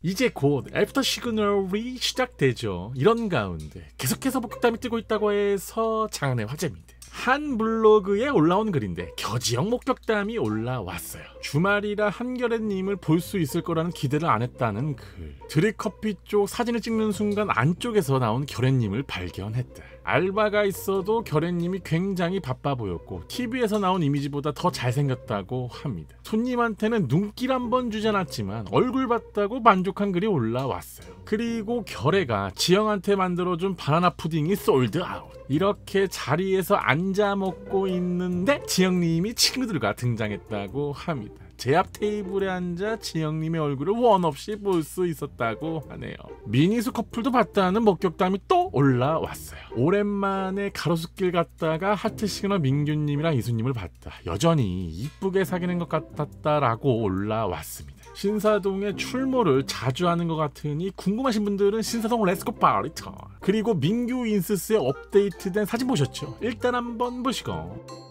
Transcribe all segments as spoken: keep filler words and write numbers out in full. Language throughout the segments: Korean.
이제 곧 애프터 시그널이 시작되죠. 이런 가운데 계속해서 목격담이 뜨고 있다고 해서 장안의 화제입니다. 한 블로그에 올라온 글인데 겨지형 목격담이 올라왔어요. 주말이라 한결애님을 볼 수 있을 거라는 기대를 안 했다는 글. 드립커피 쪽 사진을 찍는 순간 안쪽에서 나온 결애님을 발견했다. 알바가 있어도 결애님이 굉장히 바빠 보였고 티비에서 나온 이미지보다 더 잘생겼다고 합니다. 손님한테는 눈길 한번 주지 않았지만 얼굴 봤다고 만족한 글이 올라왔어요. 그리고 결애가 지영한테 만들어준 바나나 푸딩이 솔드 아웃. 이렇게 자리에서 앉아 먹고 있는데 지영님이 친구들과 등장했다고 합니다. 제 앞 테이블에 앉아 지영님의 얼굴을 원 없이 볼 수 있었다고 하네요. 미니수 커플도 봤다는 목격담이 또 올라왔어요. 오랜만에 가로수길 갔다가 하트 시그널 민규님이랑 이수님을 봤다. 여전히 이쁘게 사귀는 것 같았다라고 올라왔습니다. 신사동에 출몰을 자주 하는 것 같으니 궁금하신 분들은 신사동 렛츠고 파리터 그리고 민규 인스스의 업데이트된 사진 보셨죠? 일단 한번 보시고.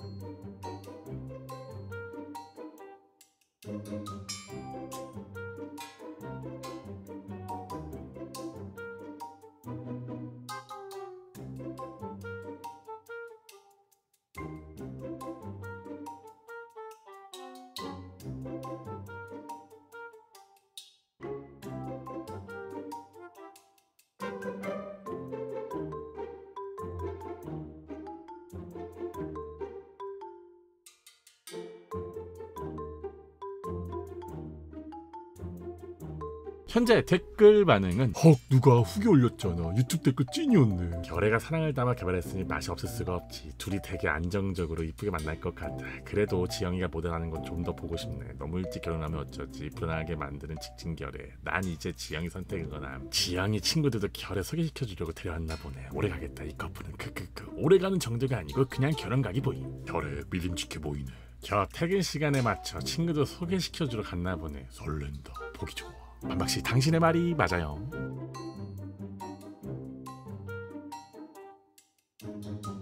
현재 댓글 반응은 헉 누가 후기 올렸잖아. 유튜브 댓글 찐이었네. 결애가 사랑을 담아 개발했으니 맛이 없을 수가 없지. 둘이 되게 안정적으로 이쁘게 만날 것 같아. 그래도 지영이가 모델하는 건 좀 더 보고 싶네. 너무 일찍 결혼하면 어쩌지. 불안하게 만드는 직진 결애. 난 이제 지영이 선택인 거나. 지영이 친구들도 결애 소개시켜주려고 데려왔나 보네. 오래 가겠다 이 커플은. 크크크. 오래 가는 정도가 아니고 그냥 결혼 각이 보임. 결애 믿음직해 보이네. 겨 퇴근 시간에 맞춰 친구들 소개시켜주러 갔나 보네. 설렌다. 보기 좋아. 반박씨 당신의 말이 맞아요.